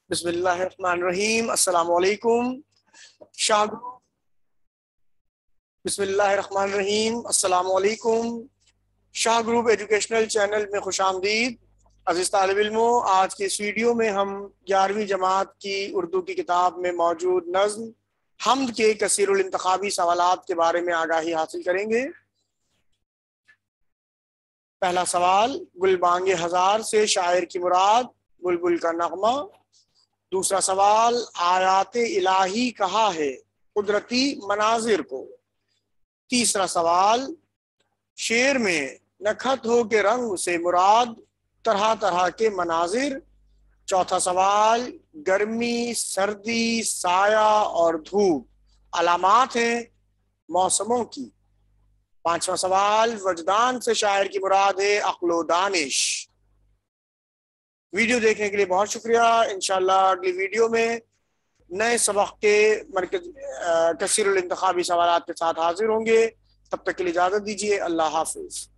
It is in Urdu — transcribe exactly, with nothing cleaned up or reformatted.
بسم اللہ الرحمن الرحیم۔ السلام علیکم شاہ بسم اللہ الرحمن الرحیم السلام علیکم شاہ گروپ ایجوکیشنل چینل میں خوش آمدید۔ عزیز طالب علموں، آج کے اس ویڈیو میں ہم گیارہویں جماعت کی اردو کی کتاب میں موجود نظم حمد کے کثیر الانتخابی سوالات کے بارے میں آگاہی حاصل کریں گے۔ پہلا سوال، گل بانگ ہزار سے شاعر کی مراد بلبل کا نغمہ۔ دوسرا سوال، آیات الہی کہا ہے قدرتی مناظر کو۔ تیسرا سوال، شعر میں نکھت ہو کے رنگ سے مراد طرح طرح کے مناظر۔ چوتھا سوال، گرمی، سردی، سایہ اور دھوپ علامات ہیں موسموں کی۔ پانچواں سوال، وجدان سے شاعر کی مراد ہے عقل و دانش۔ ویڈیو دیکھنے کے لیے بہت شکریہ۔ انشاءاللہ اگلی ویڈیو میں نئے سبق کے مرکز کثیر الانتخابی سوالات کے ساتھ حاضر ہوں گے۔ تب تک کے لیے اجازت دیجیے۔ اللہ حافظ۔